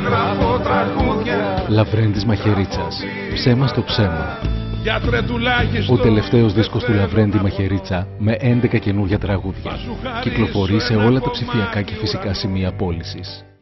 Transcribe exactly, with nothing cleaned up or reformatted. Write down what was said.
γράφω τραγούδια. Λαβρέντης Μαχαιρίτσας, ψέμα στο ψέμα. Γιατρέ τουλάχιστον. Ο τελευταίος δίσκος του Λαβρέντη Μαχαιρίτσα με έντεκα καινούργια τραγούδια. Κυκλοφορεί σε όλα τα ψηφιακά και φυσικά σημεία πώλησης.